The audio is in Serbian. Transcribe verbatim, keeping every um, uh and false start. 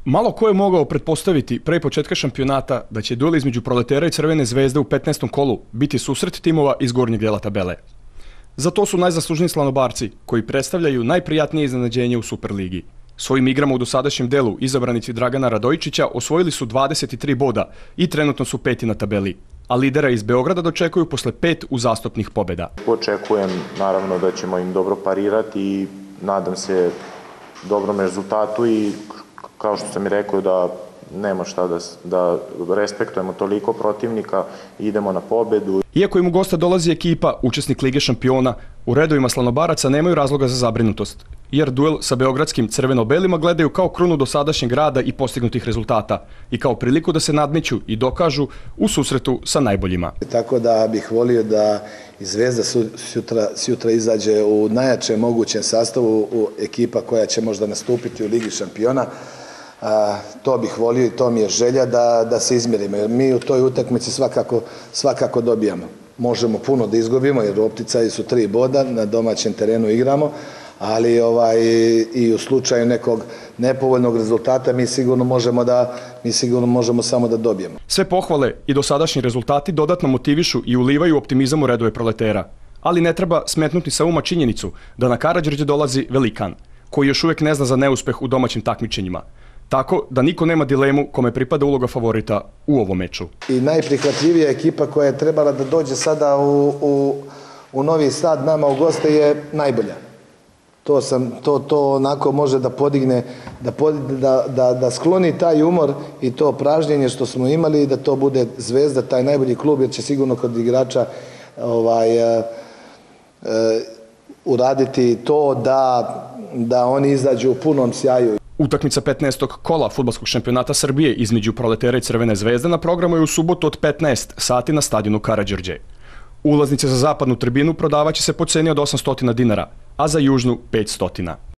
Malo ko je mogao pretpostaviti pre početka šampionata da će duel između Proletera i Crvene zvezde u petnaestom kolu biti susret timova iz gornjeg dela tabele. Za to su najzaslužniji Slanobarci, koji predstavljaju najprijatnije iznenađenje u Superligi. Svojim igrama u dosadašnjem delu izabranici Dragana Radojičića osvojili su dvadeset tri boda i trenutno su peti na tabeli, a lidera iz Beograda dočekuju posle pet uzastopnih pobeda. Očekujem naravno da ćemo im dobro parirati i nadam se dobrom rezultatu i kao što sam i rekao da nema šta da, da respektujemo toliko protivnika i idemo na pobedu. Iako im u gosta dolazi ekipa, učesnik Lige šampiona, u redovima Slanobaraca nemaju razloga za zabrinutost, jer duel sa beogradskim crveno-belima gledaju kao krunu dosadašnjeg rada i postignutih rezultata i kao priliku da se nadmeću i dokažu u susretu sa najboljima. Tako da bih volio da i Zvezda sutra, sutra izađe u najjačem mogućem sastavu u ekipa koja će možda nastupiti u Ligi šampiona. A, to bih volio i to mi je želja da, da se izmjerimo, jer mi u toj utakmici svakako, svakako dobijamo. Možemo puno da izgubimo, jer u opticaju su tri boda, na domaćem terenu igramo, ali ovaj, i u slučaju nekog nepovoljnog rezultata mi sigurno možemo da mi sigurno možemo samo da dobijemo. Sve pohvale i dosadašnji rezultati dodatno motivišu i ulivaju optimizam u redove Proletera, ali ne treba smetnuti sa uma činjenicu da na Karađorđe dolazi velikan, koji još uvek ne zna za neuspeh u domaćim takmičenjima. Tako da niko nema dilemu kome pripada uloga favorita u ovom meču. I najprihvatljivija ekipa koja je trebala da dođe sada u, u, u Novi Sad nama u goste je najbolja. To, sam, to, to onako može da podigne, da, da, da, da skloni taj umor i to pražnjenje što smo imali i da to bude Zvezda, taj najbolji klub, jer će sigurno kod igrača ovaj, e, e, uraditi to da, da oni izađu u punom sjaju. Utakmica petnaestog kola fudbalskog šampionata Srbije između Proletera i Crvene zvezde na programu je u subotu od petnaest sati na stadionu Karađorđe. Ulaznice za zapadnu tribinu prodavaće se po ceni od osamsto dinara, a za južnu petsto.